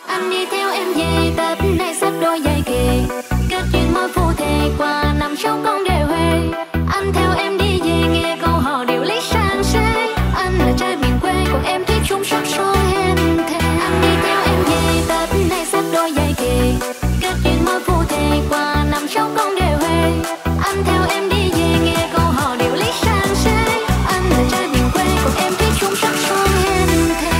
Anh đi theo em về Tết này xách đôi giày kề, kết duyên môi phù thề qua năm sau con đèo Huế. Anh theo em đi về nghe câu hò điệu lý sang sế. Anh là trai miền quê còn em thủy chung sắc son hẹn thề. Anh đi theo em về Tết này xách đôi giày kề, kết duyên môi phù thề qua năm sau con đèo Huế. Anh theo em đi về nghe câu hò điệu lý sang sế. Anh là trai miền quê còn em thủy chung sắc son hẹn thề.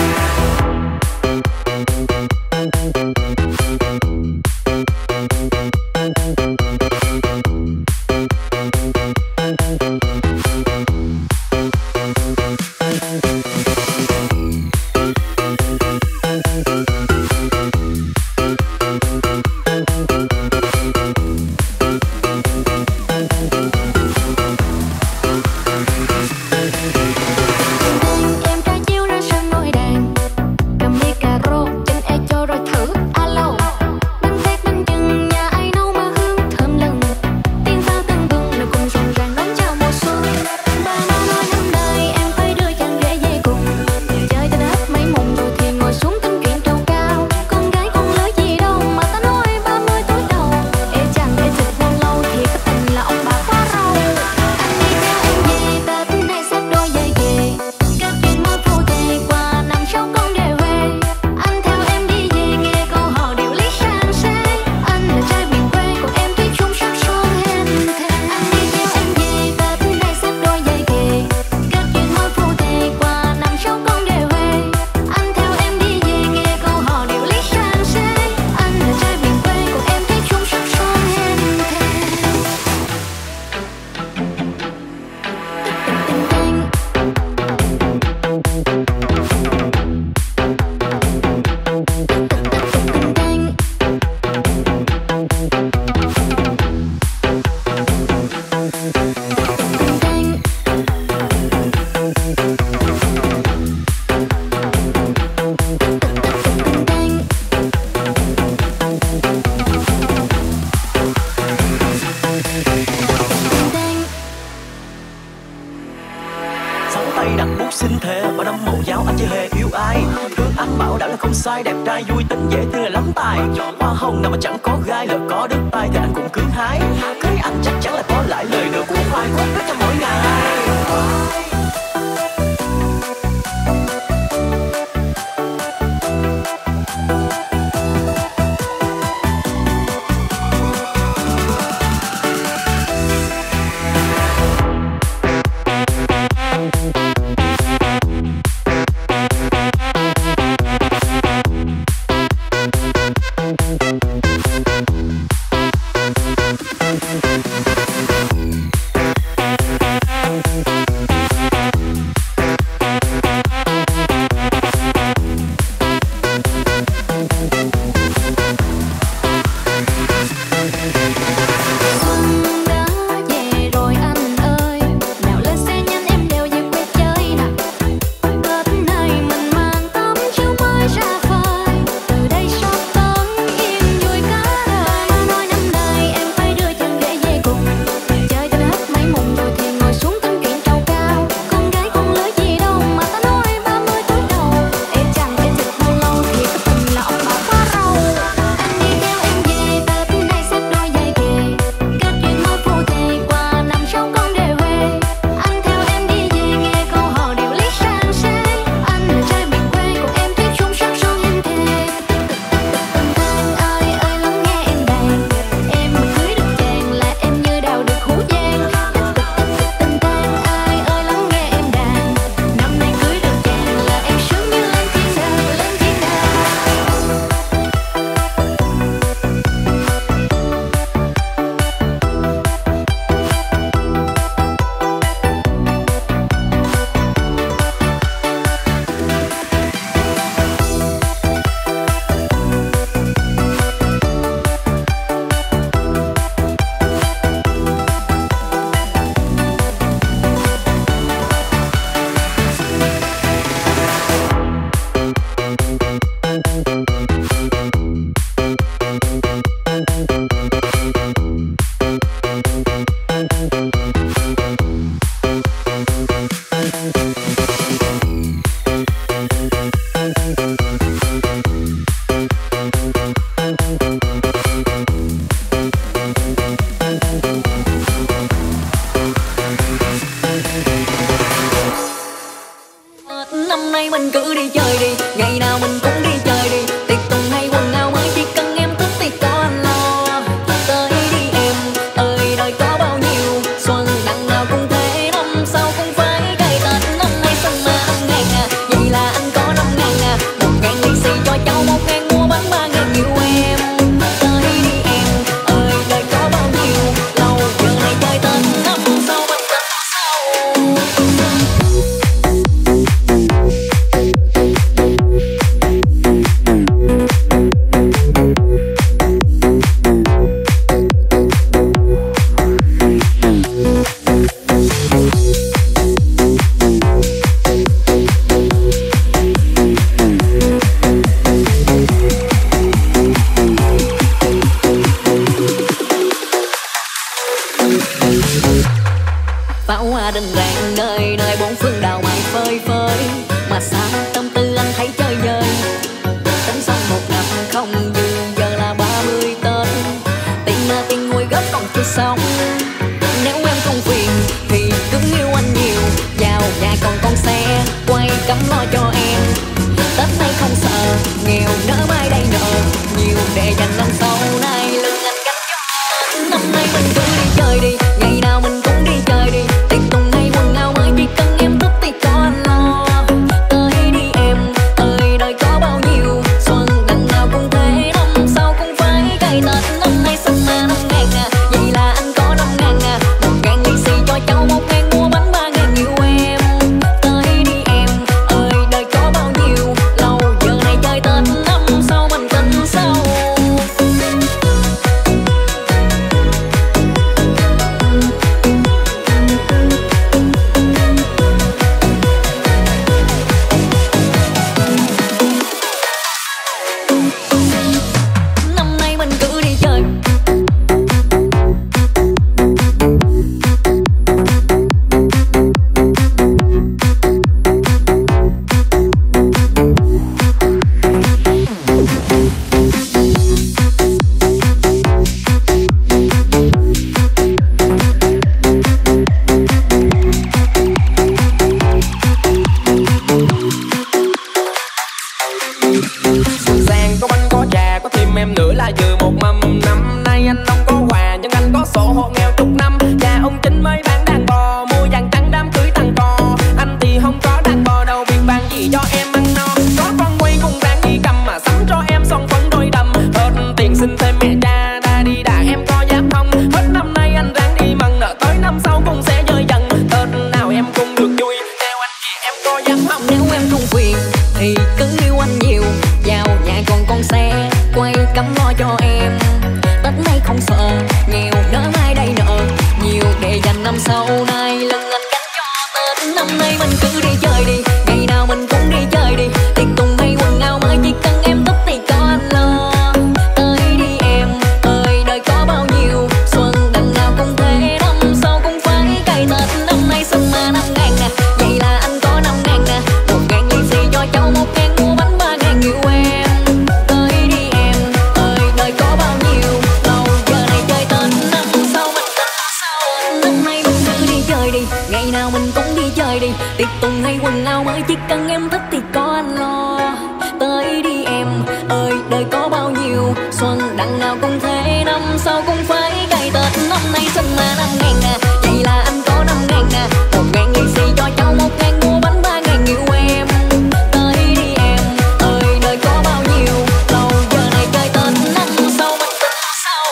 Sai đẹp trai vui tính dễ thương là lắm tài, hoa hồng nào mà chẳng có gai, lỡ có đứt tay thì anh cũng cứ hái. Cưới anh chắc chắn là có lại lời nữa của khoai khúc rất cho mỗi ngày. cháu 1.000 mua bánh 3.000 yêu em. Tới đi em ơi đời có bao nhiêu lâu, giờ này chơi Tết năm sau mình tính sau. Pháo hoa đình rạng nơi nơi bốn phương đào mai phơi phới, mà sao tâm tư anh thấy chơi vơi. Tính xong một năm không dư, giờ là 30 Tết, tiền là tiền nguội góp còn chưa xong. Nếu em không phiền thì cứ yêu anh nhiều, vào nhà còn con xe quay cắm lo cho em. Tết nay không sợ nghèo nỡ mai đây nợ nhiều, để dành năm sau này lưng anh gánh cho. Năm nay mình cứ đi chơi đi, ngày nào mình cũng đi chơi đi. Tiệc tùng hay quần áo mới chỉ cần em thích thì cho anh lo. Tới đi em ơi đời có bao nhiêu, xuân đằng nào cũng thế, năm sau cũng phải cày Tết. Năm nay xuân mà 5.000 à, vậy là anh có 5.000 à. 1.000 lì xì cho cháu, 1.000 mua bánh 3.000 yêu em. Tới đi em ơi đời có bao nhiêu lâu, giờ này chơi Tết năm sau mình tính sau. Năm nay mình cứ đi chơi. Sang có bánh có trà có thêm em nữa là vừa một mâm. Năm nay anh không có quà nhưng anh có sổ hộ nghèo chục năm. Nhà ông Chính mới bán đàn bò, mua vàng trắng đám cưới thằng cò. Anh thì không có đàn bò đâu, việc vàng gì cho em ăn no. Có con quay cùng đang đi cầm mà sắm cho em son phấn đôi đầm. Hết tiền xin thêm mẹ cha đã đi đã em có dám không. Hết năm nay anh ráng đi mần nợ tới năm sau cũng sẽ rơi dần. Tết nào em cũng được vui, theo anh chị em có dám không. Nếu em không phiền thì cứ yêu anh nhiều, vào nhà còn con xe quay cắm lo cho em. Tết nay không sợ nghèo nỡ mai đây nợ nhiều, để dành năm sau này lưng anh gánh cho Tết. Năm nay mình cứ đi chơi đi, ngày nào mình cũng đi chơi đi. Tiệc tùng hay quần áo mới chỉ cần em thích thì cho anh lo. Tới đi em ơi đời có bao nhiêu, xuân đằng nào cũng thế, năm sau cũng phải cày Tết. Năm nay xuân mà 5.000 à, vậy là anh có 5.000 à. 1.000 lì xì cho cháu, 1.000 mua bánh 3.000 yêu em. Tới đi em ơi đời có bao nhiêu lâu, giờ này chơi Tết năm sau mình tính sau. Năm nay mình cứ đi chơi đi, ngày nào mình cũng đi chơi đi. Tiệc tùng hay quần áo mới chỉ cần em thích thì có anh lo. Tới đi em ơi đời có bao nhiêu, xuân đằng nào cũng thế, năm sau cũng phải cày Tết. Năm nay xuân mà 5.000 à, vậy là anh có 5.000 à. 1.000 lì xì cho cháu, 1.000 mua bánh 3.000 yêu em. Tới đi em ơi đời có bao nhiêu lâu, giờ này chơi Tết năm sau mình tính sau.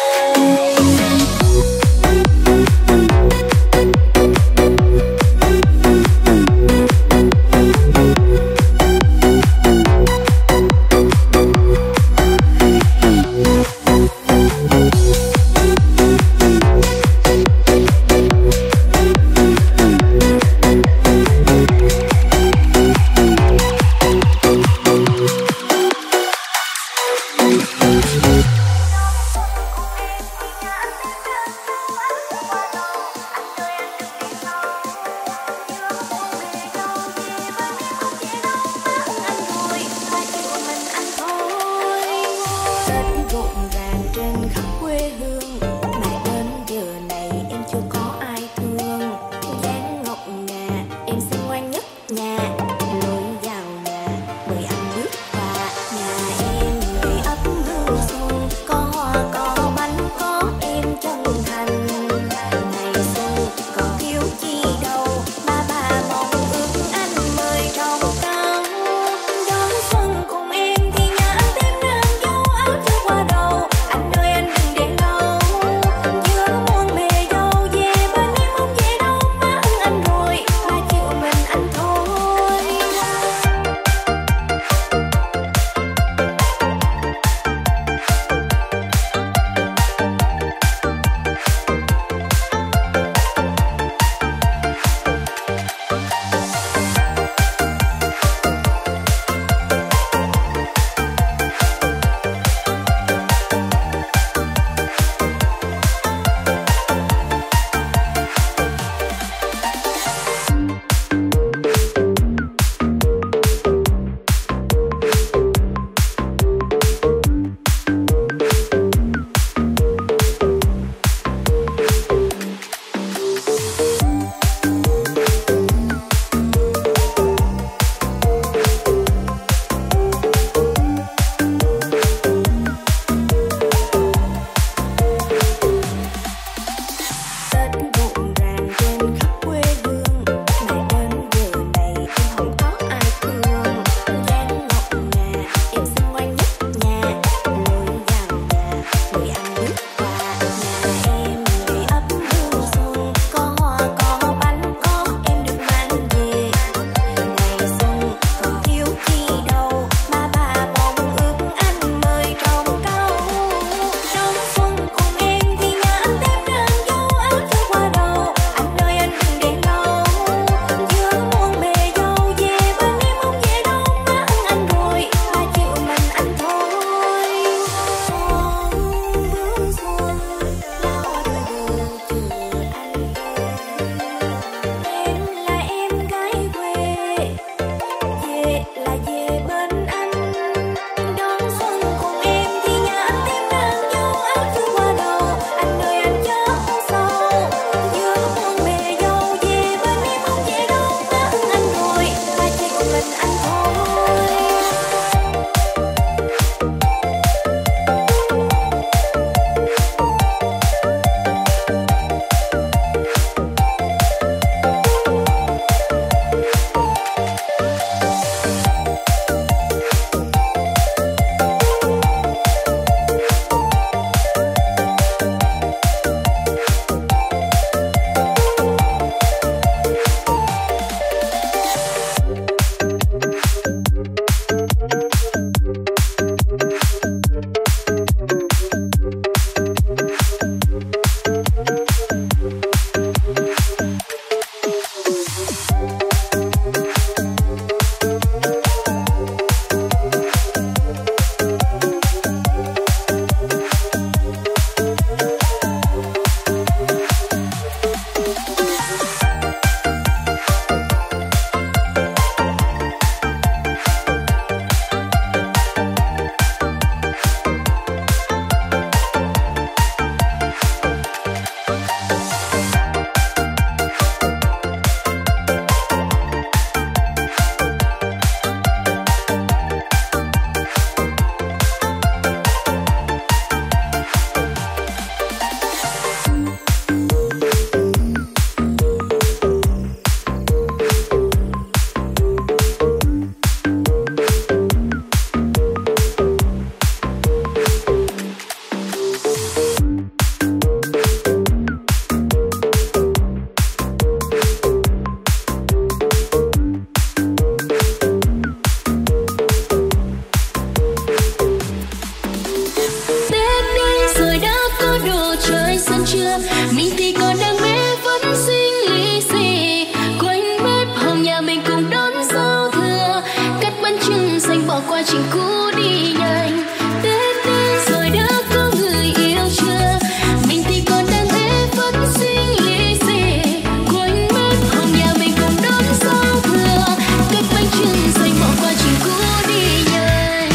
chưa, mình thì còn đang bé vẫn xinh lì xì. Quanh bếp hồng nhà mình cùng đón giao thừa, cắt bánh chưng xanh bỏ qua chuyện cũ đi nhanh. Tết đến rồi đã có người yêu chưa, mình thì còn đang bé vẫn xinh lì xì. Quanh bếp hồng nhà mình cùng đón giao thừa, cắt bánh chưng xanh bỏ qua chuyện cũ đi nhanh.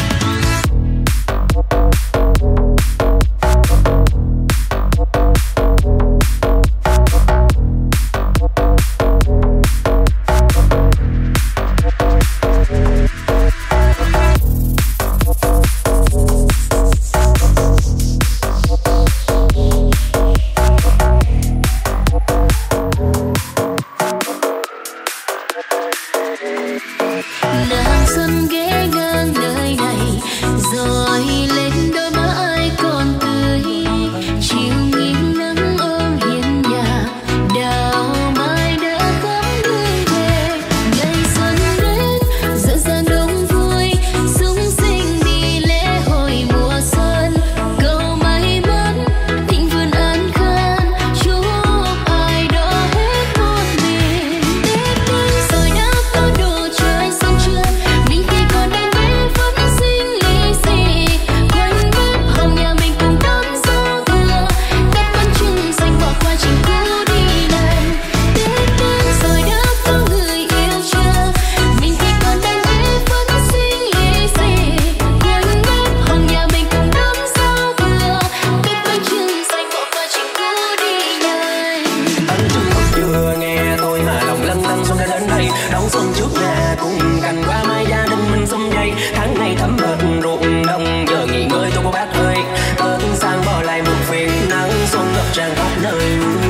Nàng xuân ghé ngang nơi này, rồi lên đôi má ai còn tươi. Chiều nghiêng nắng ôm hiên nhà, đào mai đã khắp hương về. Ngày xuân đến rộn ràng đông vui, sung sinh đi lễ hội mùa xuân. Cầu may mắn thịnh vượng an khang, chúc ai đó hết một mình. Tết đến rồi đã có đồ chơi xuân chưa, mình thì còn đang bé vẫn xinh lì xì. Quanh bếp hồng nhà mình cùng đón giao thừa, cắt bánh chưng xanh bỏ qua chuyện cũ đi nhanh. Tết đến rồi đã có người yêu chưa, mình thì còn đang bé vẫn xinh lì xì. Quanh bếp hồng nhà mình cùng đón giao thừa, cắt bánh chưng xanh bỏ qua chuyện cũ đi nhanh. Anh chừng mực chưa nghe tôi mà lòng lâng lâng xuân đã đến đây. Đón xuân trước nhà cùng cành qua mai gia đình mình xum vầy. Tháng ngày thấm mệt ruộng đồng, giờ nghỉ ngơi tôi cô bác ơi. Tết sang bỏ lại một phiền nắng xuân ngập tràn khắp nơi.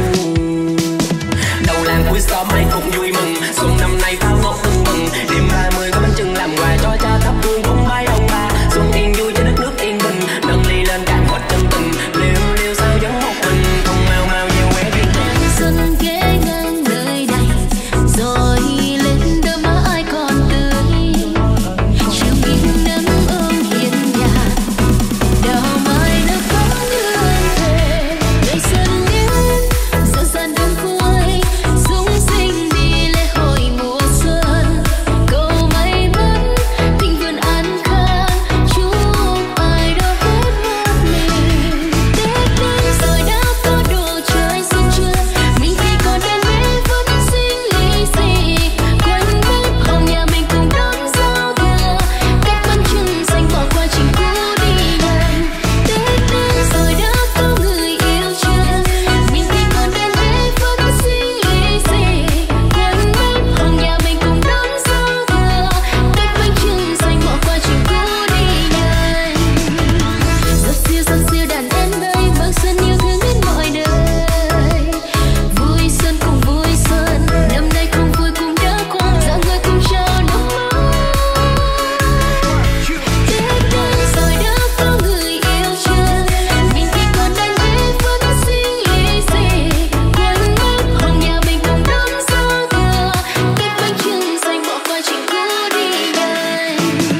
Đầu làng cuối xóm ai cũng vui mừng, xuân năm nay pháo ngọt tưng bừng. Đêm 30 có bánh chưng làm quà cho cha thắp hương cúng bái ông bà. Xuân yên vui cho đất nước yên bình, nâng ly lên cạn quạt chân tình. Liêu liêu sao giống một mình, không mau mau nhiều quê duyên tình. Xuân ghé ngang nơi này, rồi lên đôi má ai còn tươi. Chiều nghiêng nắng ôm hiên nhà, đào mai đã khắp hương về. Ngày xuân đến rộn ràng đông vui, sung sinh đi lễ hội mùa xuân. Cầu may mắn thịnh vượng an khang, chúc ai đó hết một mình. Tết đến rồi đã có đồ chơi xuân chưa, mình thì còn đang bé vẫn xinh lì xì. Quanh bếp hồng nhà mình cùng đón giao thừa, cắt bánh chưng xanh bỏ qua chuyện cũ đi nhanh. Tết đến rồi đã có người yêu chưa, mình thì còn đang bé vẫn xinh lì xì. Quanh bếp hồng nhà mình cùng đón giao thừa, cắt bánh chưng xanh bỏ qua chuyện cũ đi nhanh. Rất siêu đàn em ơi, mang xuân yêu thương đến mọi nơi. Vui xuân cùng vui xuân, năm nay không vui cũng đã qua, dạo người cùng chào năm mới. Tết đến rồi đã có người yêu chưa, mình thì còn đang bé vẫn xinh lì xì. Quanh bếp hồng nhà mình cùng đón giao thừa, cắt bánh chưng xanh bỏ qua chuyện cũ đi nhanh.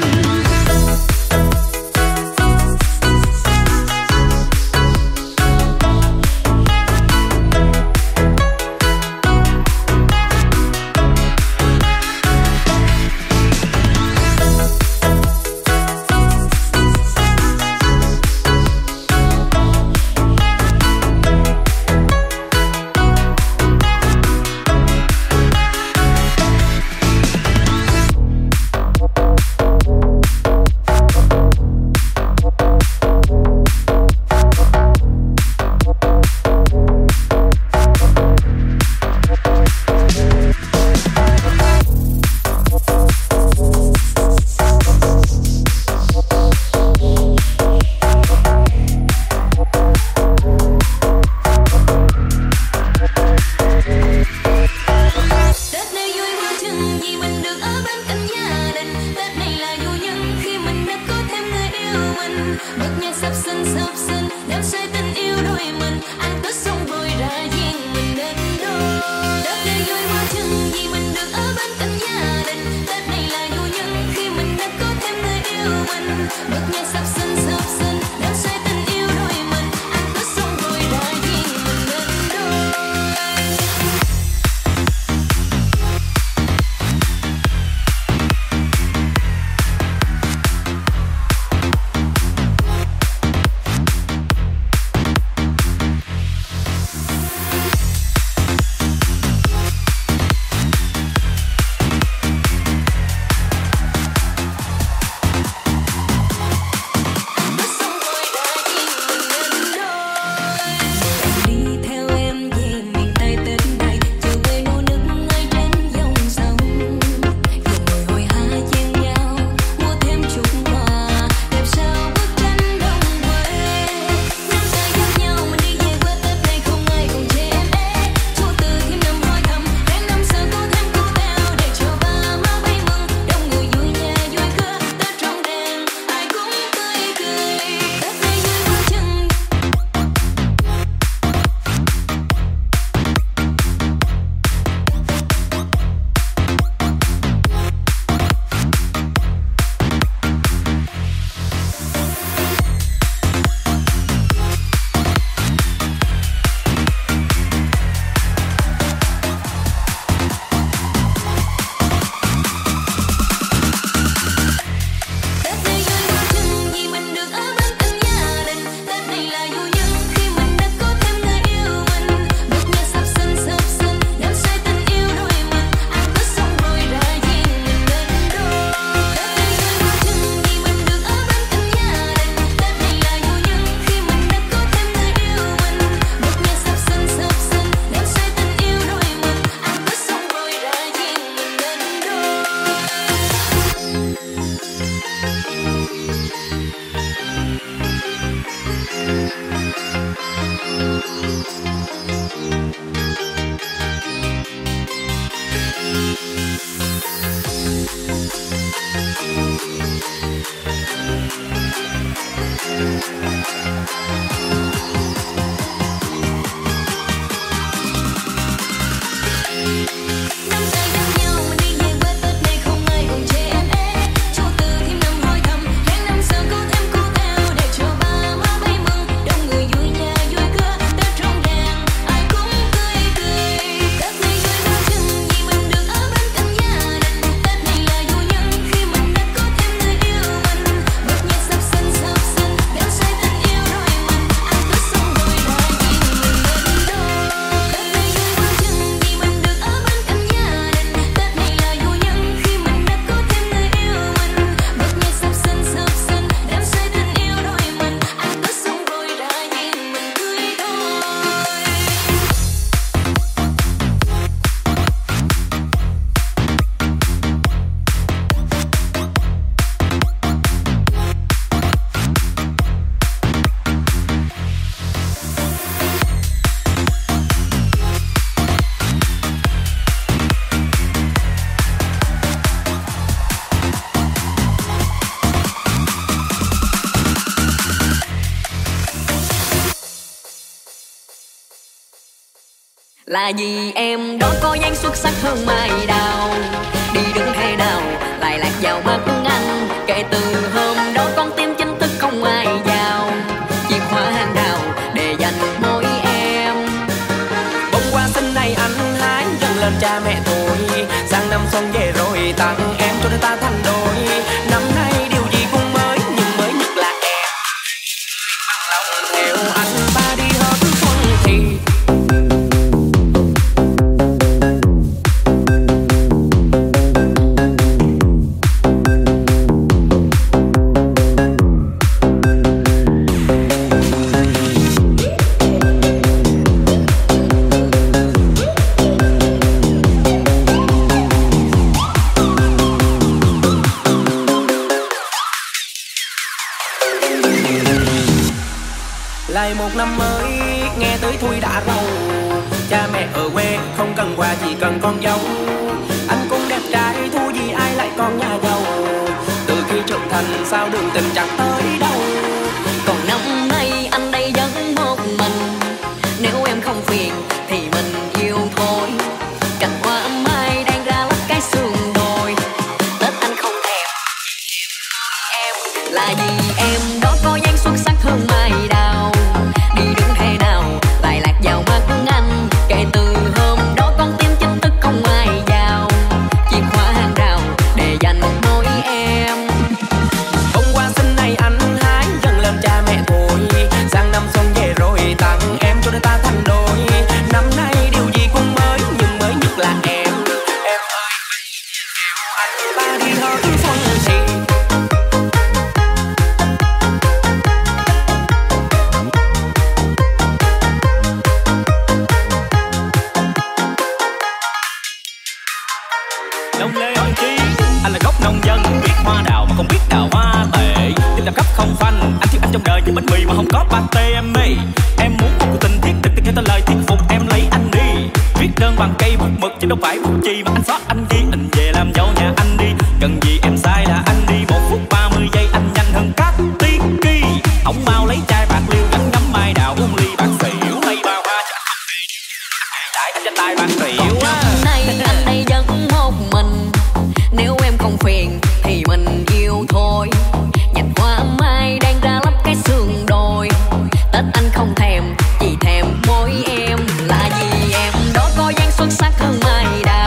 Tết này vui vui chừng vì mình được ở bên cạnh gia đình. Tết này là vui nhân khi mình đã có thêm người yêu mình. Bật nhạc sắp xuân, đắm say tình yêu đôi mình. Ăn Tết xong rồi ra riêng mình đến đôi. Tết này vui vui chừng vì mình được ở bên cạnh gia đình. Tết này là vui nhân khi mình đã có thêm người yêu mình. Bật nhạc sắp xuân, đắm say tình yêu đôi mình. Ăn Tết xong rồi ra riêng Là vì em đó có dáng xuất sắc hơn mai đào, đi đứng thế nào lại lạc vào mắt anh. Kể từ hôm đó con tim chính thức không ai vào, chìa khóa hàng đào để dành mỗi em. Bông hoa xinh này anh hái dâng lên cha mẹ tôi, sang năm xuân về rồi tặng em cho đôi ta thành đôi. Năm nay điều gì cũng mới, nhưng mới nhất là em bằng lòng theo anh ta đi hết xuân thì. Lại một năm mới nghe tới thui đã rầu, cha mẹ ở quê không cần quà chỉ cần con dâu. Anh cũng đẹp trai thua gì ai lại con nhà giàu, từ khi trưởng thành sao đường tình chẳng tới đâu. Còn năm nay anh đây vẫn một mình, nếu em không phiền thì mình yêu thôi. Cành hoa mai đang ra lấp cái sườn đồi, Tết anh không thèm em. Là vì em đó có dáng xuất sắc hơn mai đào, đi đứng thế nào lại lạc vào mắt anh. Kể từ hôm đó con tim chính thức không ai vào, chìa khóa hàng rào để dành mỗi em. Bông hoa xinh này anh hái dâng lên cha mẹ tôi, sang năm xuân về rồi tặng em cho đôi ta thành đôi. Năm nay điều gì cũng mới, nhưng mới nhất là em. Em ơi theo anh ta đi hết xuân thì. Đông Lê Hồng Chi, anh là gốc nông dân, biết hoa đào mà không biết đào hoa tệ. Tim đập khắp không phanh, anh thiếu anh trong đời như bánh mì mà không có pate em mê. Em muốn một cuộc tình thiết thực theo ta lời thuyết phục em lấy anh đi. Viết đơn bằng cây bút mực chứ đâu phải bút chì mà anh xóa anh ghi. Anh về làm dâu nhà anh đi, cần gì em sai là anh đi. 1 phút 30 giây anh nhanh hơn các tiên kỳ. Ông mau lấy chai bạc liêu gắn ngắm mai đào uống ly bạc xỉu. Hay bao hoa cho anh không hề đại anh cho tay bạc xỉu á. Nay anh đây vẫn một mình, nếu em không phiền thì mình yêu thôi. Nhành hoa mai đang ra lấp cái sườn đồi, Tết anh không thèm chỉ thèm mỗi em. Là vì em đó có dáng xuất sắc hơn mai đào,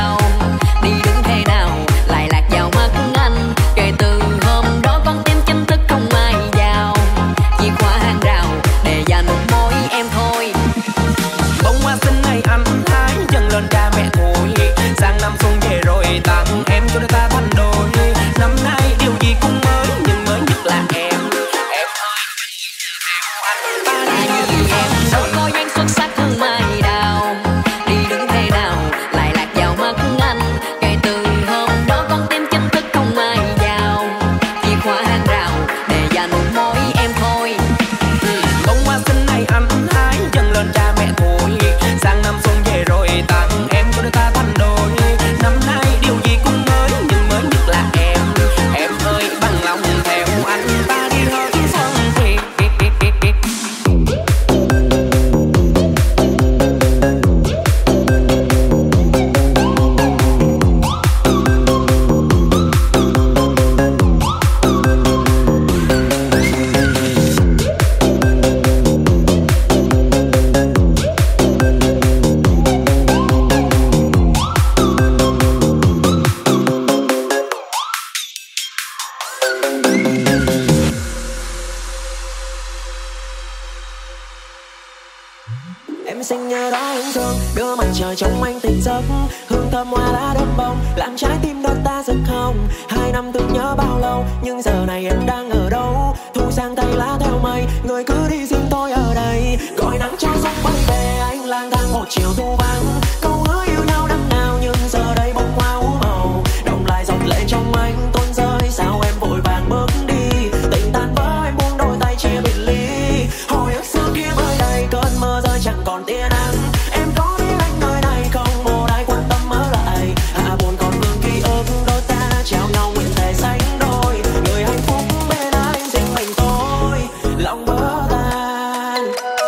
xinh như đó hương thương, đưa mặt trời trong anh tỉnh giấc. Hương thơm hoa lá đơm bông làm trái tim đôi ta giật không. 2 năm từng nhớ bao lâu, nhưng giờ này em đang ở đâu? Thu sang tay lá theo mây, người cứ đi riêng tôi ở đây. Gọi nắng cho gió quay về, anh lang thang một chiều thu vắng. Câu hứa yêu nhau năm nào, nhưng giờ đây bông hoa ú màu. Đồng lại giọt lệ trong anh tuôn rơi, sao em vội vàng bước đi. Tình tan vỡ em buông đôi tay chia biệt ly. Hồi ức xưa kia mới đây, cơn mưa rơi chẳng còn tia nắng. Em có biết anh nơi này không, một ai quan tâm ở lại. Hạ buồn còn vương ký ức, đôi ta trao nhau nguyện thề sánh đôi. Người hạnh phúc bên anh riêng mình tôi, lòng vỡ tan.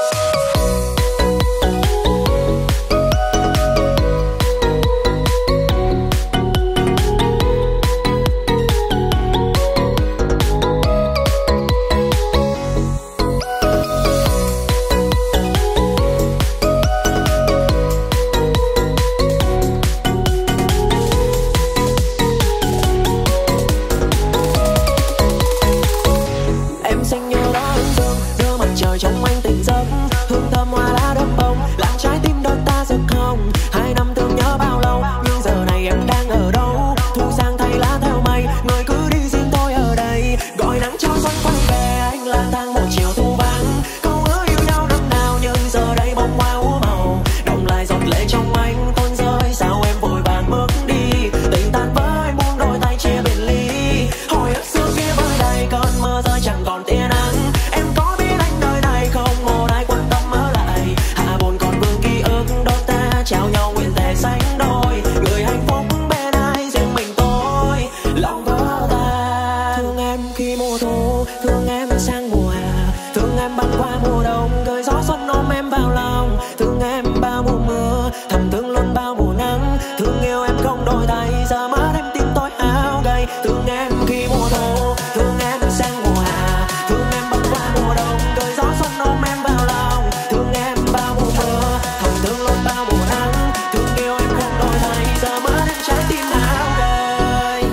Em xinh như đó hương dương, đưa mặt trời trong anh tỉnh giấc. Hương thơm hoa lá đơm bông làm trái tim đôi ta giật không. 2 năm thương nhớ bao lâu, nhưng giờ này em đang ở đâu? Thu sang thay lá theo mây, người cứ đi riêng tôi ở đây. Gọi nắng cho xuân quay về, anh lang thang một chiều thu vắng. Câu hứa yêu nhau năm nào, nhưng giờ đây bông hoa ú màu. Đồng lại giọt lệ trong anh tuôn rơi, sao em vội vàng bước đi. Tình tan vỡ em buông đôi tay chia biệt ly. Hồi ức xưa kia mới đây, cơn mưa rơi chẳng còn tia nắng. Em có biết anh nơi này không, một ai quan tâm ở lại. Hạ buồn còn vương ký ức, đôi ta trao nhau nguyện thề sánh đôi. Người hạnh phúc bên ai riêng mình tôi, lòng vỡ tan. Thương em khi mùa thu, thương em sang mùa hè. Thương em băng qua mùa đông, cơn gió xuân ôm em vào lòng. Thương em bao mùa mưa, thầm thương luôn bao mùa nắng. Thương yêu em không đổi thay, giờ mắt em tim tôi hao gầy. Thương em khi mùa thu, thương em sang mùa hè. Thương em băng qua mùa đông, cơn gió xuân ôm em vào lòng. Thương em bao mùa mưa, thầm thương luôn bao mùa nắng. Thương yêu em không đổi thay, giờ mắt em trái tim hao gầy.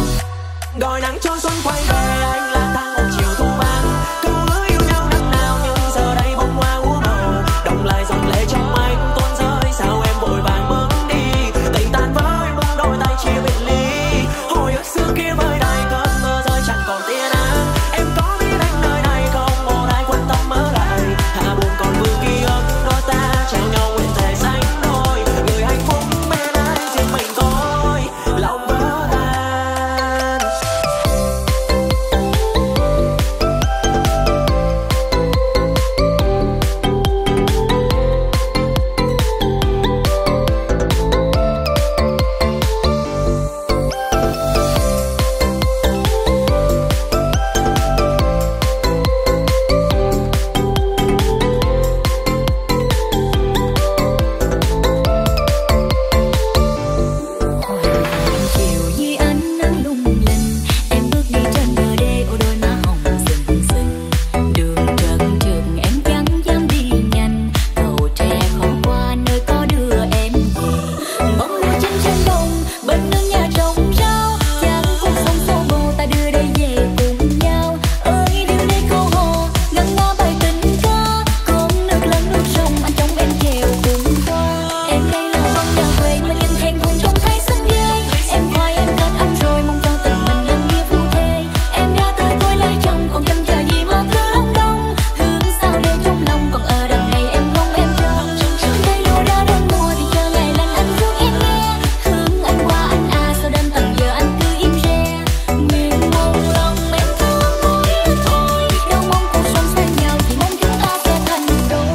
Gọi nắng cho xuân quay về, anh lang thang một chiều thu vắng. Câu hứa yêu nhau năm nào, nhưng giờ đây bông hoa ú màu. Đồng lại giọt lệ trong anh tuôn rơi, sao em vội vàng bước đi. Tình tan vỡ em buông đôi tay chia biệt ly. Hồi ức xưa kia mới đây, cơn mưa rơi chẳng còn tia nắng. Em có biết anh nơi này không, một ai quan tâm ở lại. Hạ buồn còn vương ký ức, đôi ta trao nhau nguyện thề sánh đôi. Người hạnh phúc bên ai riêng mình tôi, lòng vỡ tan. Chiều dưới ánh nắng lung linh, em bước đi trên bờ đê, ô đôi má hồng sừng sừng. Đường trơn trượt em chẳng dám đi nhanh, cầu tre khó qua nơi có đưa em về. Bóng lúa chín trên đồng, bên nương nhà trồng rau, chẳng cuộc sống xô bồ ta đưa đây về cùng nhau. Ơi đừng để câu hò, ngân nga bài tình ca, con nước lẫn nước sông anh trong em chèo cùng qua. Em đây là con nhà quê mà nhìn thèm thuồng trong thấy xanh ghê. Em khoai em kết anh rồi mong cho tình mình làm nghĩa phu thê. Em ra tới tôi lấy chồng, còn chăm chờ gì mà cứ lông đông. Hướng sao để trong lòng, còn ở đằng này em mong em trông. Cây lúa đã đến mùa thì chờ ngày lành anh giúp em nghe. Hướng anh qua anh à, sao đến tận giờ anh cứ im re. Miền mong lòng em thương mỗi thôi, đâu mong cuộc sống xa nhau, chỉ mong chúng ta sẽ thành đôi.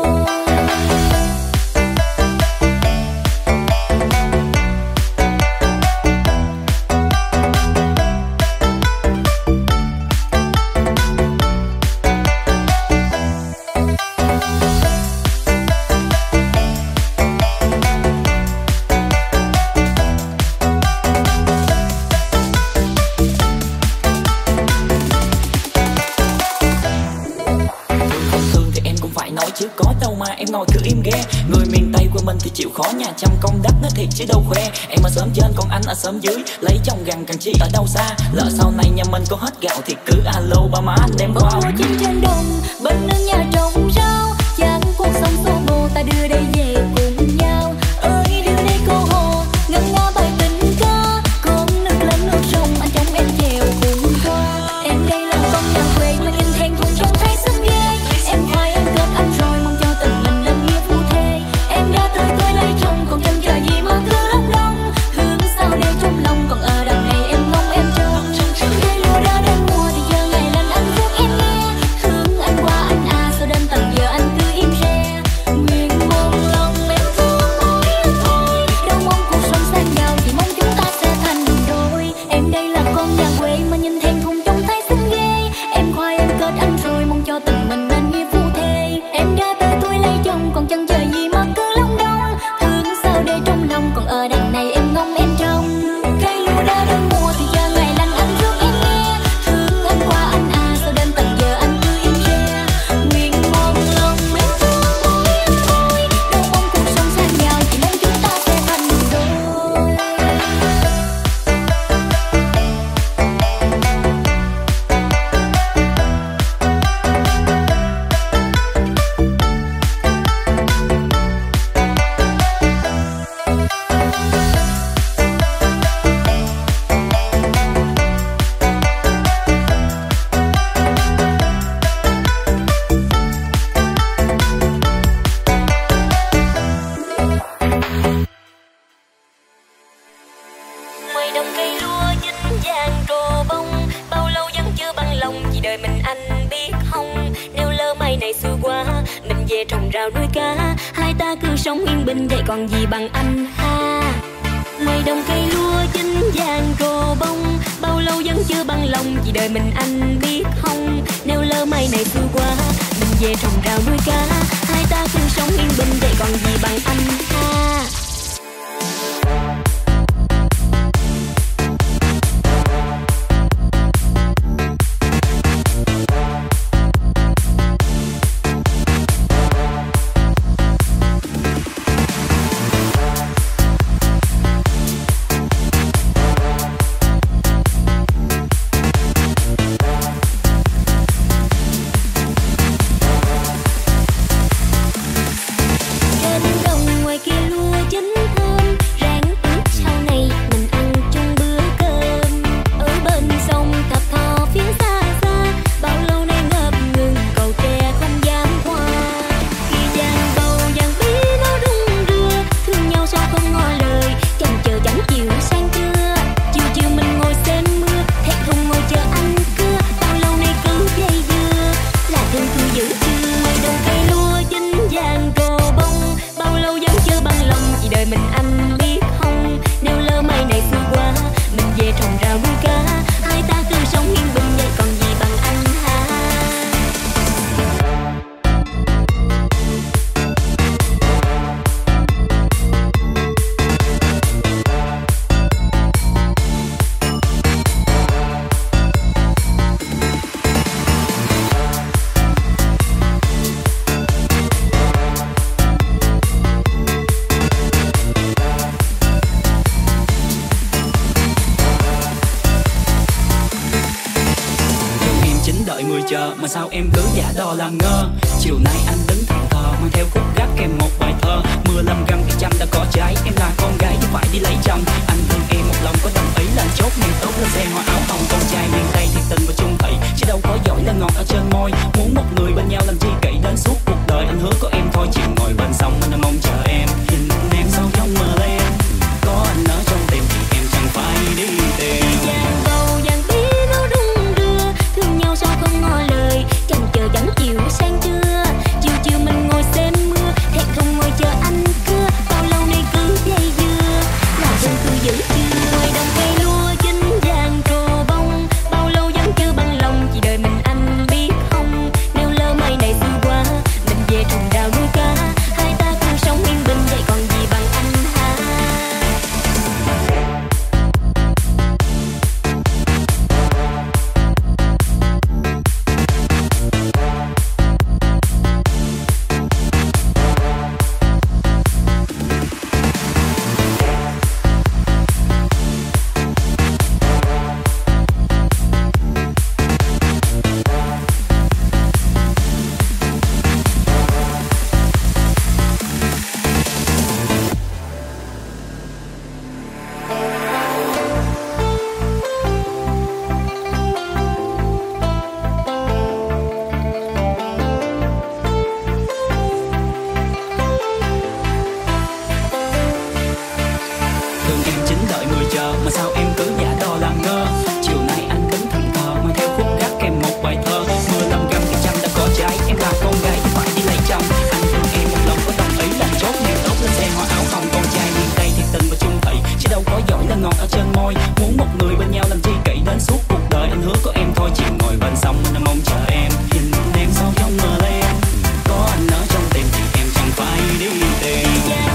Không thương thì em cũng phải nói chứ có đâu mà em ngồi cứ im ghê. Người miền Tây của mình thì chịu khó, nhà chăm công đắp nó thiệt chứ đâu khoe. Em ở xóm trên còn anh ở xóm dưới, lấy chồng gần càng chi ở đâu xa. Lỡ sau này nhà mình có hết gạo thì cứ alo ba má anh đem qua. Bông lúa chín trên đồng, bên nương nhà trồng rau, chẳng cuộc sống xô bồ ta đưa đây này xưa quá, mình về trồng rau nuôi cá, hai ta cứ sống yên bình vậy còn gì bằng anh ha. Ngoài đồng cây lúa chín vàng rô bông, bao lâu vẫn chưa bằng lòng chỉ đợi mình anh biết không. Nếu lỡ mai này xưa quá, mình về trồng rau nuôi cá, hai ta cứ sống yên bình vậy còn gì bằng anh ha. Mà sao em cứ giả đò làm ngơ. Chiều nay anh đứng thẳng thờ mang theo khúc gác kèm một bài thơ. Mưa lâm găm cái chăm đã có trái, em là con gái chứ phải đi lấy chồng. Anh thương em một lòng có đồng ý là chốt men tốt lên xe hoa áo hồng. Con trai miền Tây thiệt tình và chung thủy, chứ đâu có giỏi là ngọt ở trên môi. Muốn một người bên nhau làm chi kỹ đến suốt cuộc đời. Anh hứa có em thôi chiều ngồi bên sông anh đã mong chờ em. Nhìn em sâu trong mơ lên, có anh ở trong tim thì em chẳng phải đi tìm. Sao không ngỏ lời, chẳng chờ chẳng chịu sang trưa. Chiều chiều mình ngồi xem mưa, hẹn không ngồi chờ anh cưa. Bao lâu nay cứ dây dưa, là đơn cứ giữ chưa. Ngoài đồng cây lúa chín vàng rô bông, bao lâu vẫn chưa bằng lòng chỉ đợi mình anh biết không. Nếu lỡ mai này xưa quá, mình về trồng rau nuôi cá, hai ta cùng sống yên bình vậy còn gì bằng anh ha. Mà sao em cứ giả đò làm ngơ. Chiều nay anh đứng thẳng thờ mang theo khúc gác kèm một bài thơ. Mưa lâm găm cái chăm đã có trái, em là con gái chứ phải đi lấy chồng. Anh thương em một lòng có đồng ý là chốt men tốt lên xe hoa áo hồng. Con trai miền Tây thiệt tình và chung thủy, chứ đâu có giỏi là ngọt ở trên môi. Muốn một người bên nhau làm chi kỹ đến suốt cuộc đời. Anh hứa có em thôi chiều ngồi bên sông anh đã mong chờ em. Nhìn em sâu trong mơ lên, có anh ở trong tim thì em chẳng phải đi tìm.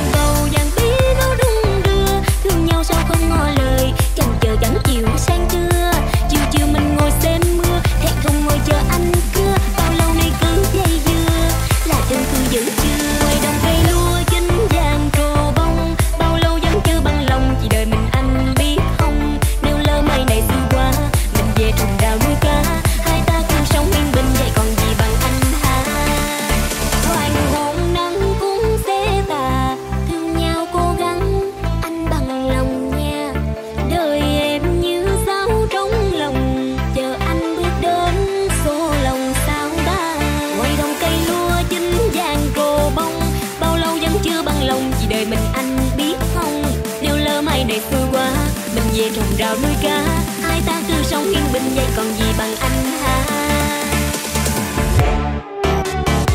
Sao không ngỏ lời, chẳng chờ chẳng chịu sang trưa. Chiều chiều mình ngồi xem mưa, hẹn không ngồi chờ anh cưa. Bao lâu nay cứ dây dưa, là đơn cứ giữ chưa. Ngoài đồng cây lúa chín vàng rô bông, bao lâu vẫn chưa bằng lòng chỉ đợi mình anh biết không. Nếu lỡ mai này xưa quá, mình về trồng rau nuôi cá, hai ta cùng sống yên bình vậy còn gì bằng anh ha. Hoàng hôn nắng cũng sẽ tà, thương nhau cố gắng anh bằng lòng nha. Đời em như dao trong lòng, chờ anh bước đến số lòng sao ba. Ngoài đồng cây lúa chín vàng rô bông, bao lâu vẫn chưa bằng lòng chỉ đợi mình anh biết không. Nếu lỡ mai này xưa quá, mình về trồng rau nuôi cá, hai ta cứ sống yên bình vậy còn gì bằng anh ha.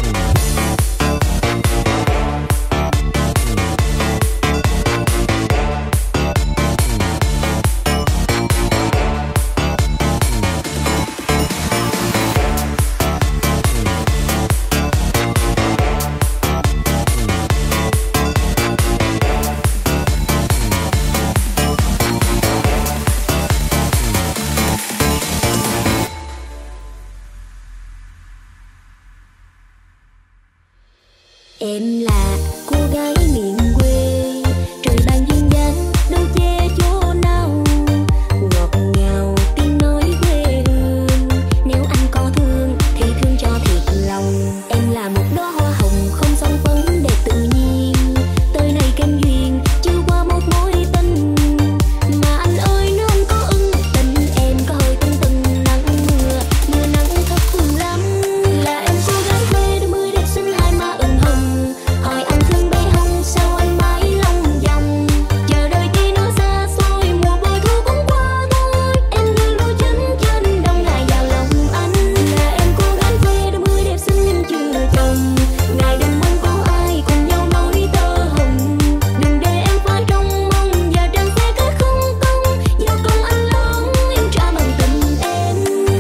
Em là cô gái miền quê, trời ban duyên dáng đâu che chỗ nào, ngọt ngào tiếng nói quê hương. Nếu anh có thương thì thương cho thiệt lòng. Em là một đóa hoa hồng không son phấn đẹp tự nhiên, tới nay kém duyên chưa qua một mối tình. Mà anh ơi nếu anh có ưng tình em có hơi tưng tưng nắng mưa, mưa nắng thất thường lắm. Là em cô gái quê đôi mươi đẹp xinh hai má ửng hồng, hỏi anh thương bé hông sao anh mãi lòng vòng. Chờ đợi khi nó xa xôi mùa bội thu cũng qua thôi, em như đôi chân trên đông ngày vào lòng anh. Là em cô gái quê đôi mươi đẹp xinh nhưng chưa chồng, ngày đêm mong có ai cùng nhau nối tơ hồng. Đừng để em phải trong mong và trăng sẽ kết không công, do con anh lớn em trả bằng tình em.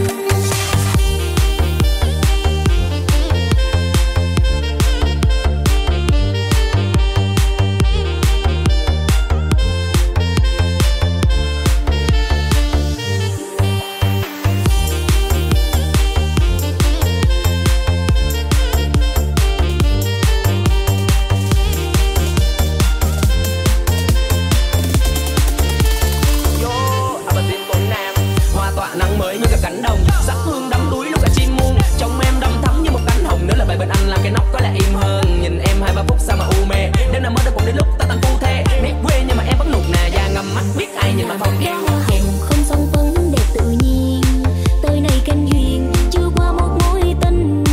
Ở bên Quảng Nam hoa tỏa nắng mới như cả cánh đồng, sắc hương đắm đuối lúc cả chim muôn. Trong em đâm thắm như một cánh hồng, nếu là bài bên anh làm cái nóc có lẽ im hơn. Nhìn em 2-3 phút sao mà u mê, đêm nào mơ được cùng đến lúc ta thành phu thê. Nét quê nhưng mà em vẫn nụt nà da ngầm mắt, biết ai nhưng mà không Đóa yêu. hoa hồng không son phấn đẹp tự nhiên, tới nay kém duyên chưa qua một mối tình.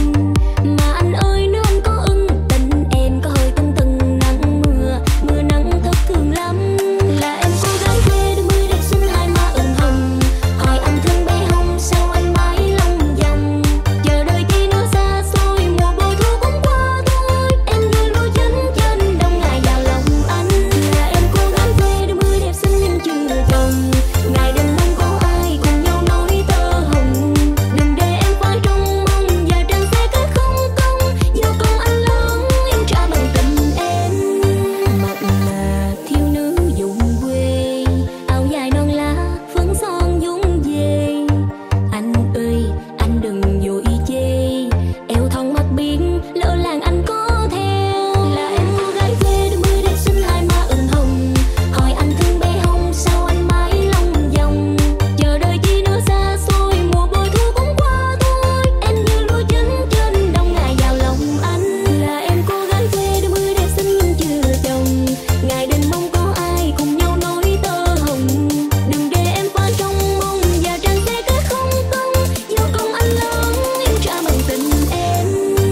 Mà anh ơi nếu anh có ưng tình em có hơi tưng tưng nắng mưa, mưa nắng thất thường lắm. Là em cô gái quê đôi mươi đẹp xinh hai má ửng hồng, hỏi anh thương bé hông sao anh mãi lòng vòng. Chờ đợi khi nó xa xôi mùa bội thu cũng qua thôi, em như đôi chân trên đông ngày vào lòng anh. Là em cô gái quê đôi mươi đẹp xinh nhưng chưa chồng, ngày đêm mong có ai cùng nhau nối tơ hồng. Đừng để em phải trong mong và trăng sẽ kết không công, do con anh lớn em trả bằng tình em. Mặt mà thiếu nữ vùng quê, áo dài non lá phấn son vung về. Anh ơi anh đừng vội chê, eo thon mắt biển lỡ làng anh có theo. Là em cô gái quê đôi mươi đẹp xinh hai má ửng hồng, hỏi anh thương bé hông sao anh mãi lòng vòng. Chờ đợi khi nó xa xôi mùa bội thu cũng qua thôi, em như đôi chân trên đông ngày vào lòng anh. Là em cô gái quê đôi mươi đẹp xinh nhưng chưa chồng, ngày đêm mong có ai cùng nhau nối tơ hồng. Đừng để em phải trong mong và trăng sẽ kết không công, do con anh lớn em trả bằng tình em.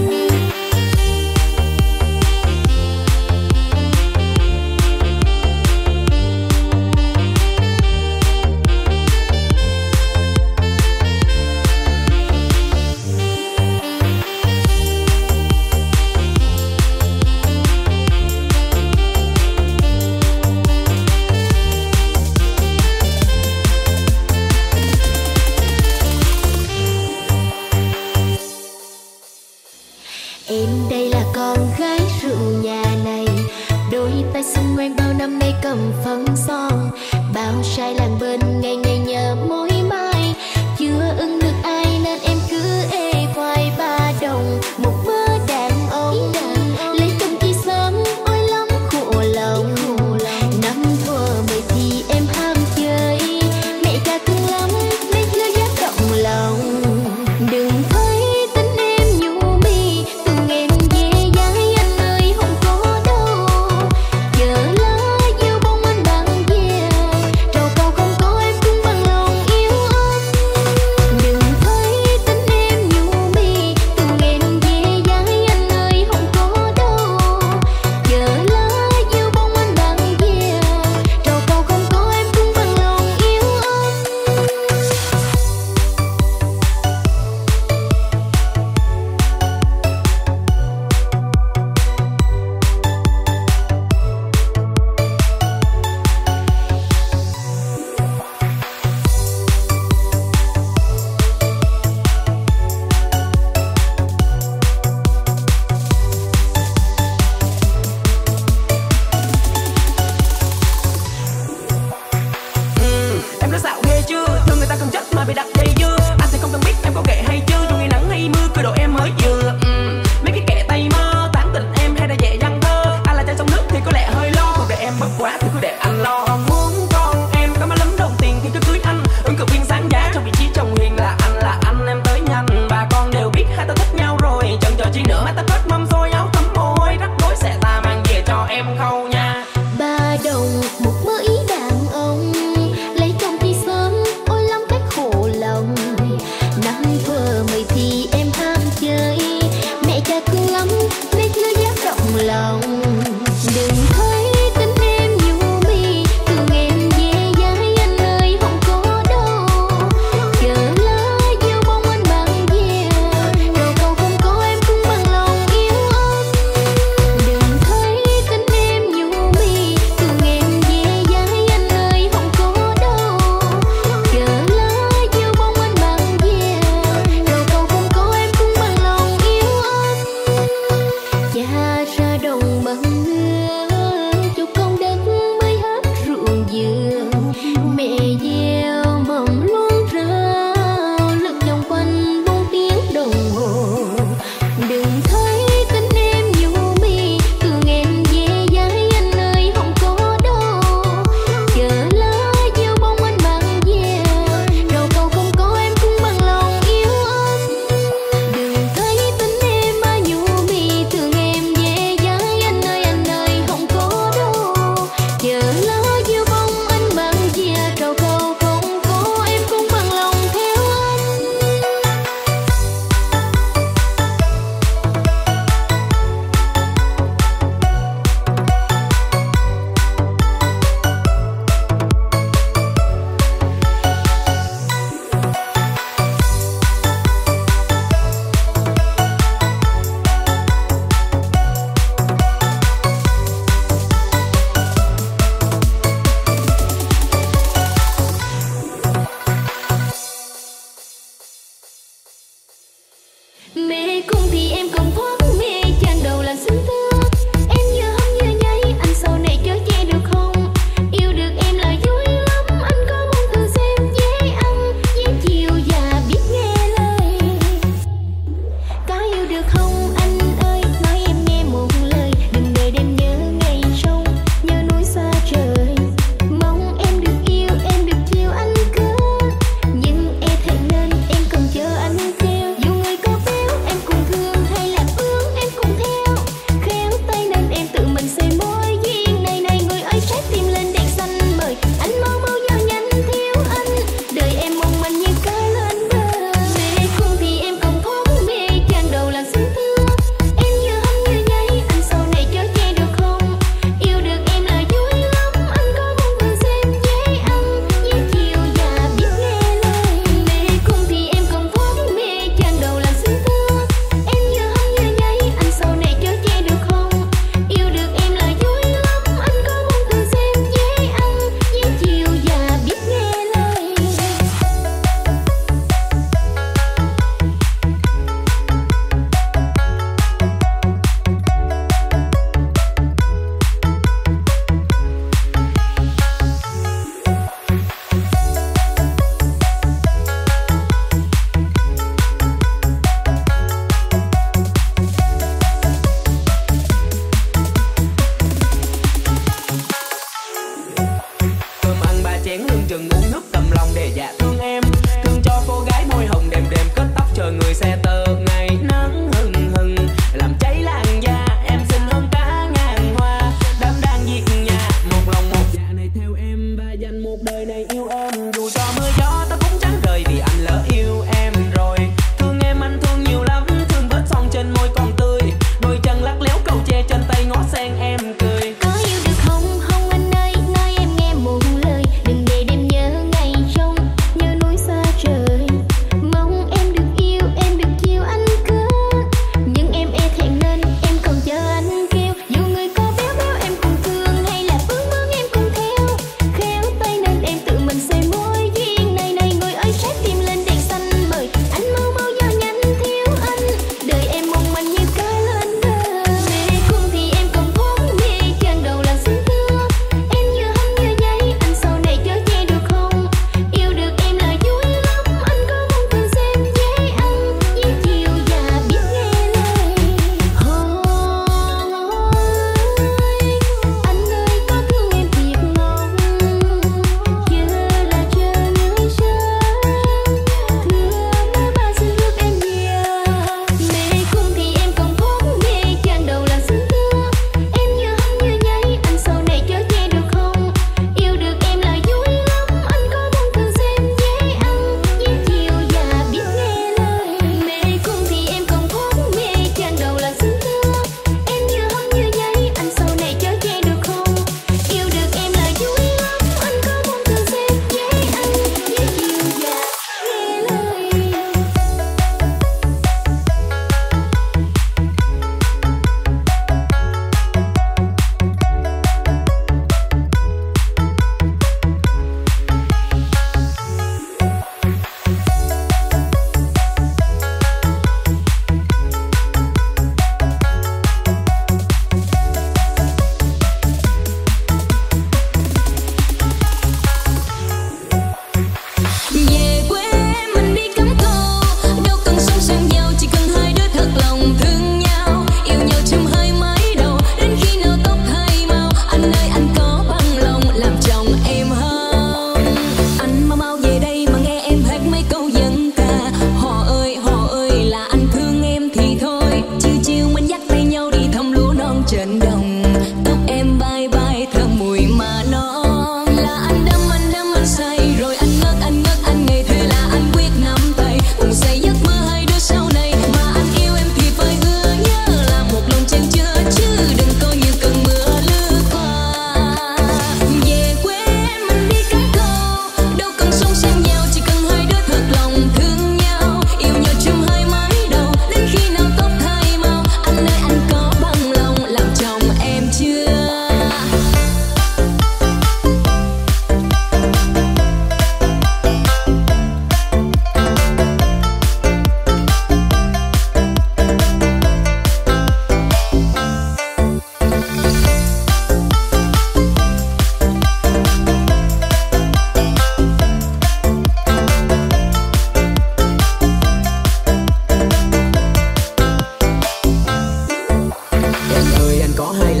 Em đây là con gái rượu nhà này, đôi tay xinh ngoan bao năm nay cầm phấn son. Bao sai làng bên ngày ngày nhớ mối mai, chưa ưng được ai nên em cứ ê khoai ba đồng. Một vớ đàn ông lấy chồng chi sớm ôi lắm khổ lòng. Năm thuở mười thì em ham chơi, mẹ cha thương lắm nên chưa dám động lòng. Đừng thấy tính em nhu mì, từng em dễ dãi anh ơi không có đâu. Chờ lá yêu bông anh bằng ve, trầu cầu không có em cũng bằng lòng yêu Mê khung thì em còn thốt mê chàng đầu là xứng thương.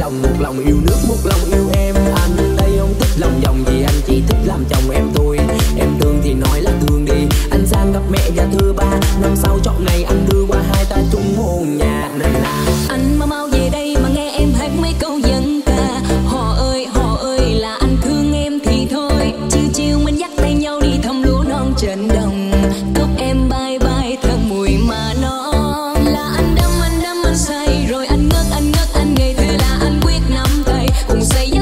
lòng, một lòng yêu nước, một lòng yêu em. Anh đây không thích lòng vòng gì, anh chỉ thích làm chồng em thôi. Em thương thì nói là thương đi, anh sang gặp mẹ và thưa ba. Năm sau chọn ngày anh đưa qua hai ta chung hôn nhà. Anh mau về đây mà nghe em hát mấy câu dân ca. Họ ơi là anh thương em thì thôi. Chiều chiều mình dắt tay nhau đi thăm lúa non trên đồng. Cốc em bye bye thơm mùi mà non. Là anh đâm anh say rồi anh ngất anh ngây thề là anh quyết nắm tay cùng xây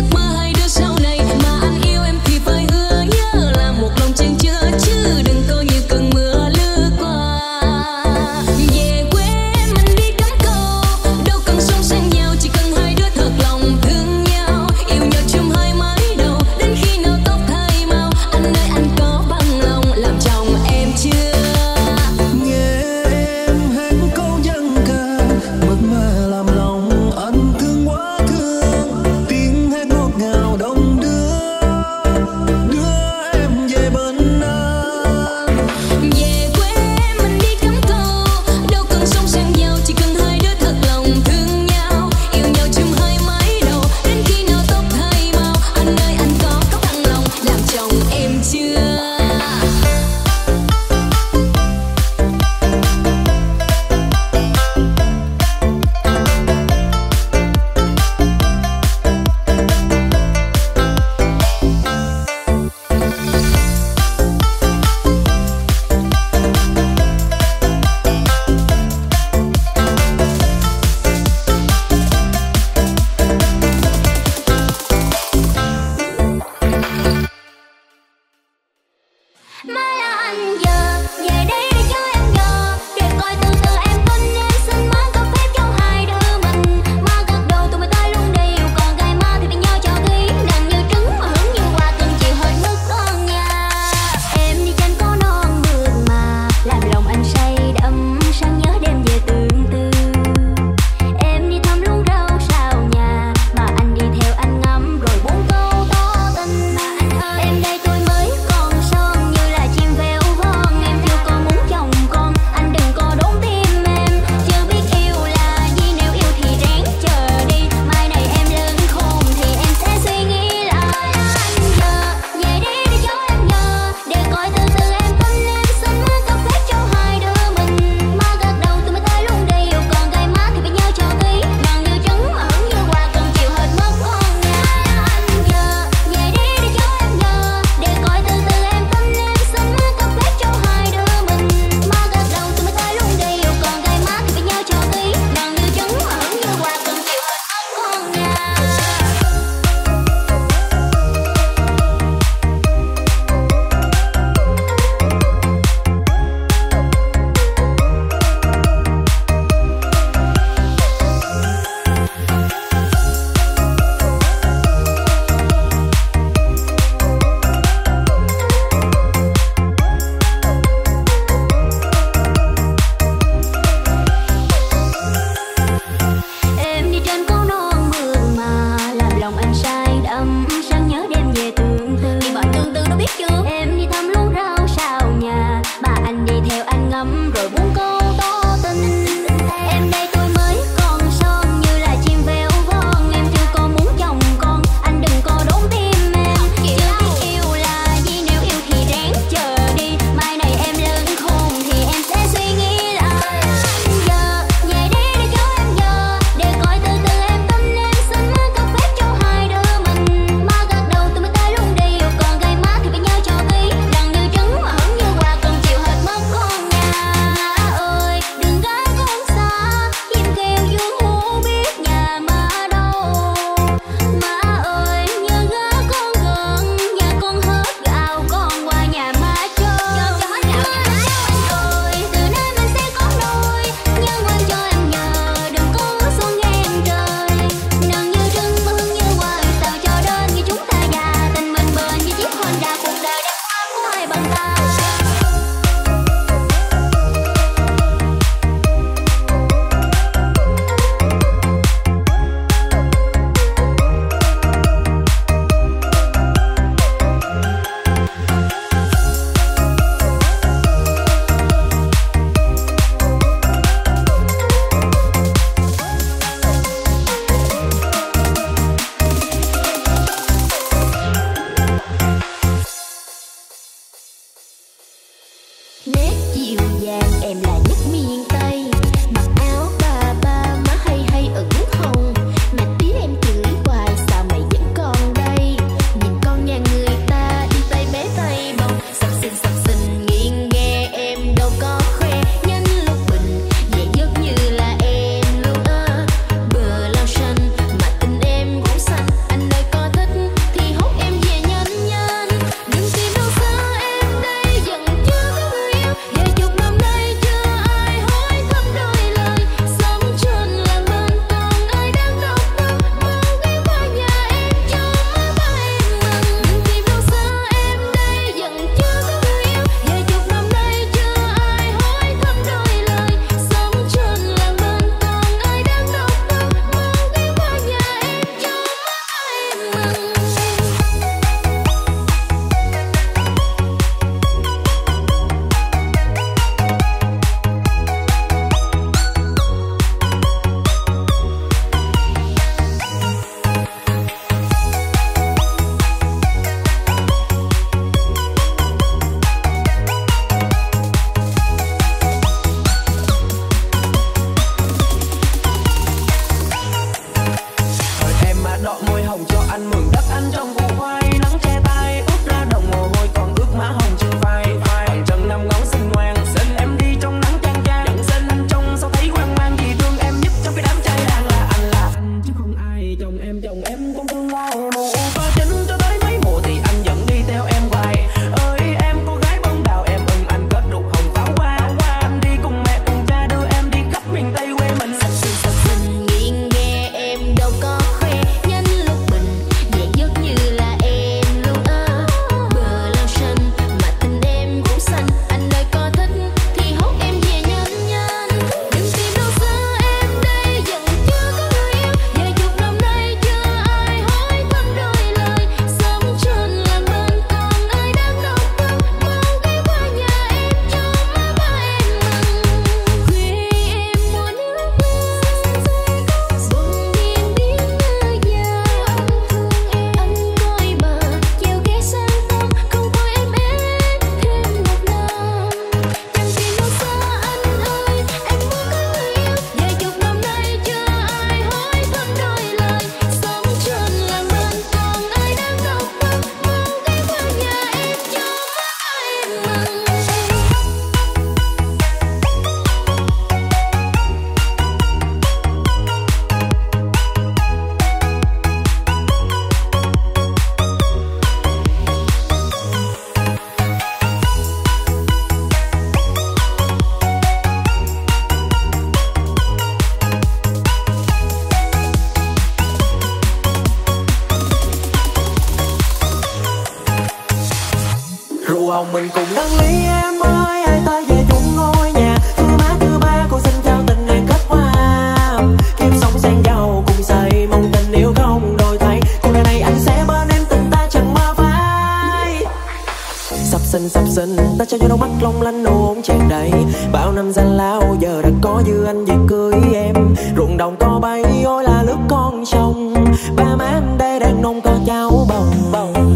hồng mình cùng đăng lý em ơi, hai ta về chung ngôi nhà. Thứ má thứ ba cô xin chào tình nàng kết hoa. Kiếp sống sang giàu cùng xây mong tình yêu không đổi thay. Cuộc đời này anh sẽ bên em tình ta chẳng mơ phai. Sắp sinh ta trao cho đôi mắt long lanh nụ hôn tràn đầy. Bao năm gian lao giờ đã có dư anh về cưới em. Ruộng đồng có bay ôi là nước con sông. Ba má em đây đang nông có cháu bồng bồng.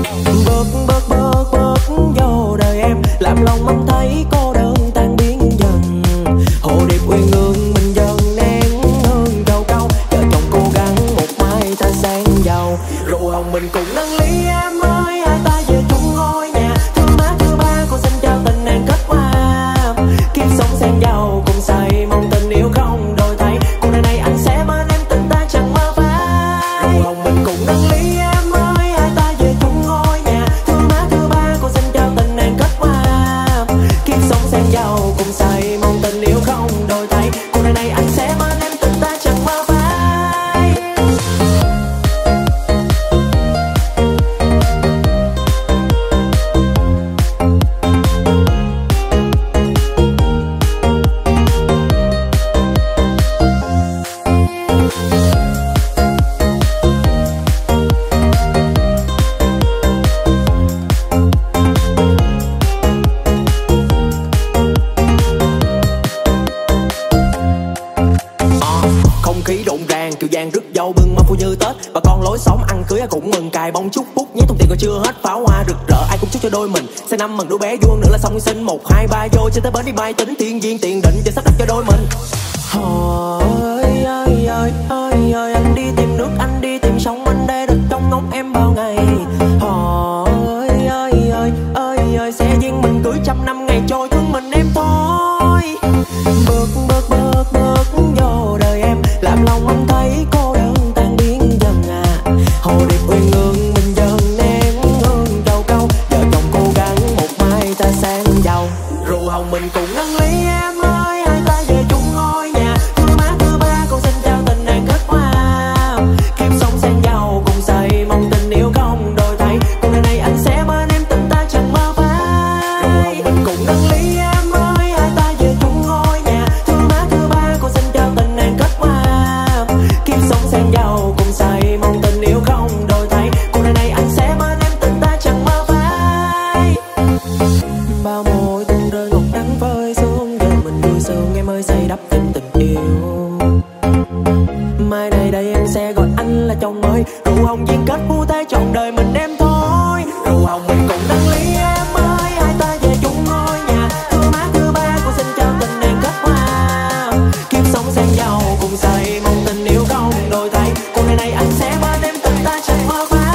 Bước vô đời em làm lòng anh thấy cô đơn tan biến dần. Hồ điệp uyên ương mình dần nén hương trầu cau. Vợ chồng cố gắng một mai ta sang giàu. Rượu hồng mình cùng nâng ly em ơi, hai ta về chung ngôi nhà. Thứ má thứ ba cô xin chào tình nàng kết hoa. Kiếp sống sang giàu cùng xây mong tình yêu không đổi thay. Cuộc đời này anh sẽ bên em tình ta chẳng mơ phai. Rượu hồng mình cùng nâng ly em ơi, hai ta về chung ngôi nhà. Thứ má thứ ba cô xin chào tình nàng kết hoa. Kiếp sống sang giàu cùng xây mong tình yêu không đổi thay. Cuộc đời này anh sẽ bên em tình ta chẳng mơ phai. Không khí rộn ràng kiều giang rước dâu bưng mâm phu như Tết. Bà con lối xóm ăn cưới ai cũng mừng, cài bông chúc phúc nhé thông tiền còn chưa hết. Pháo hoa rực rỡ ai cũng chúc cho đôi mình. Sang năm mừng đứa bé vuông nữa là xong sinh 1, 2, 3 vô trên tới bến đi bay tính thiên viên tiền định cho sắp đặt cho đôi mình. Ơi ơi ơi ơi ơi anh đi tìm nước anh đi tìm sông anh để được trong ngóng em bao ngày. Ơi ơi ơi ơi ơi sẽ duyên mình cưới 100 năm ngày trôi thương mình em thôi. Bước vô đời em làm lòng anh thấy cô đơn tan biến dần à. Hồ điệp uyên ương mình dần nén hương trầu cau. Vợ chồng cố gắng một mai ta sang giàu. Rượu hồng mình cùng nâng ly em ơi, hai ta về chung ngôi nhà. Thứ má thứ ba cô xin chào tình nàng kết hoa. Kiếp sống sang giàu cùng xây mong tình yêu không đổi thay. Cuộc đời này anh sẽ bên em tình ta chẳng mơ phai. Rượu hồng mình cùng nâng ly em ơi, hai ta về chung ngôi nhà. Thứ má thứ ba cô xin chào tình nàng kết hoa. Kiếp sống sang giàu cùng xây mong tình yêu không đổi thay. Cuộc đời này anh sẽ bên em tình ta chẳng mơ phai. Bao môi tuôn rơi ngọc đắng vơi xuống. Giờ mình vui sướng em ơi xây đắp thêm tình yêu. Mai này đây em sẽ gọi anh là chồng ơi. Rượu hồng duyên kết phu thế trọn đời mình em thôi. Rượu hồng mình cùng nâng ly em ơi, hai ta về chung ngôi nhà. Thứ má thứ ba cô xin chào tình nàng kết hoa. Kiếp sống sang giàu cùng xây mong tình yêu không đổi thay. Cuộc đời này anh sẽ bên em tình ta chẳng mơ phai.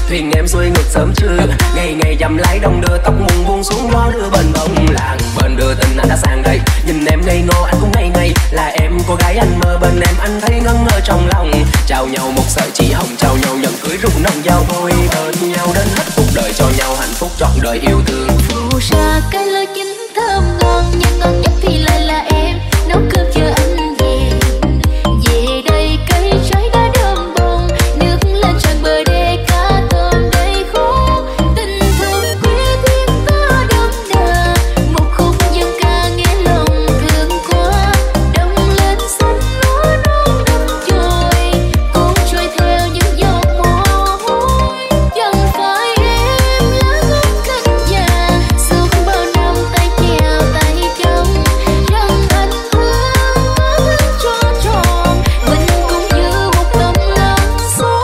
thuyền em xuôi ngược sớm trưa. Ngày ngày dầm lái đông đưa tóc mùng buông xuống gió đưa bên bông làng. Bên đưa tình anh đã sang đây, nhìn em ngây ngô anh cũng ngây ngây. Là em cô gái anh mơ bên em anh thấy ngẩn ngơ trong lòng. Chào nhau một sợi chỉ hồng, chào nhau nhận cưới rụng nồng giao thôi. Bên nhau đến hết cuộc đời cho nhau hạnh phúc trọn đời yêu thương. Phù sa cây lơ chín thơm ngon, nhưng ngon nhất thì lại là em nấu cơm chờ anh về. Về đây cây trái đã đơm bông, nước lên tràn bờ đê cá tôm đầy khô. Tình thương quê thiên ta đậm đà, một khúc dân ca nghe lòng thương quá. Đông lên xanh lúa non đâm chồi, cuốn trôi theo những giọt mồ hôi. Chẳng phải em lá ngón cánh già, suốt bao năm tay chèo tay chồng. Rằng anh thương quá cho tròn, mình cũng như một tấm lòng son.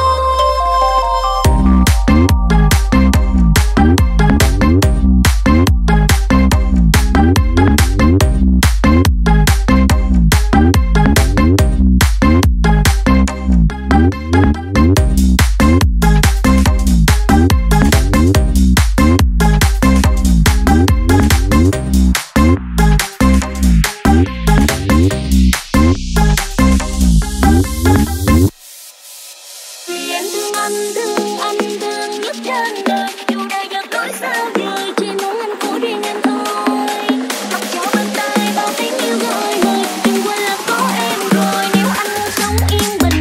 Vì em thương anh thương nhất trên đời. Dù đời giật tối sao vời, chỉ muốn anh của riêng em thôi. Mặc cho bên tai bao tiếng yêu gọi mời, đừng quên là có em rồi. Nếu anh muốn sống yên bình,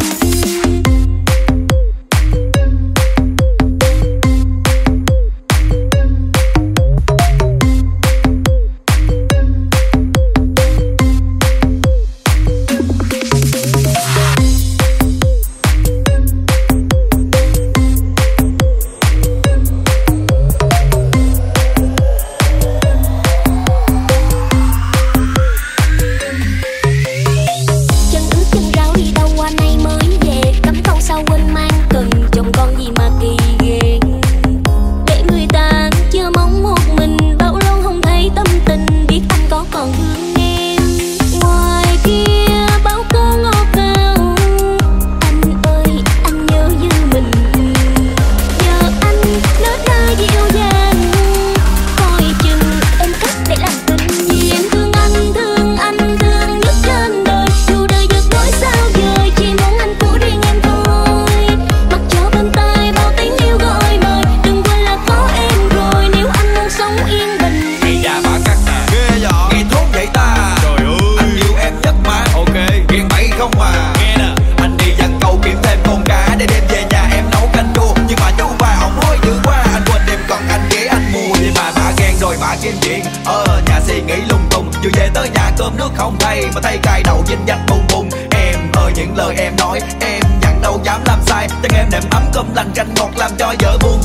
chân ướt chân ráo đi đâu qua nay mới về. Cắm câu sao quên mang cần, chồng con gì mà kỳ ghê. Để người ta chưa mong một mình, bao lâu không thấy tâm tình, biết anh có còn thương em. Ngoài kia bao cô ngọt ngào, anh ơi anh nhớ như mình. Nhờ anh nết na dịu dàng, coi chừng em cách để làm tình. Vì em thương anh thương nhất trên đời. Dù đời giật tối sao vời, chỉ muốn anh của riêng em thôi. Mặc cho bên tai bao tiếng yêu gọi mời, đừng quên là có em rồi. Nếu anh muốn sống yên bình, Hay da bà cắt nè, Ghê vậy? nghe thốt vậy ta. Trời ơi, Anh yêu em nhất mà. ok. Ghen bậy không mà. Nghe nè, anh đi dặn cầu kiếm thêm con cá để đem về nhà em nấu canh chua. Nhưng mà chú ba ông hối dữ quá, anh quên đem con anh ghé anh mua. Vậy mà bà ghen rồi bà kiếm chuyện nhà suy nghĩ lung tung. Chưa về tới nhà cơm nước không thay, mà thay cài đầu dinh dạch bùng bùng. Em ơi những lời em nói em dặn đâu dám làm sai. Chẳng em nệm ấm cơm lành canh ngọt làm cho vợ buồn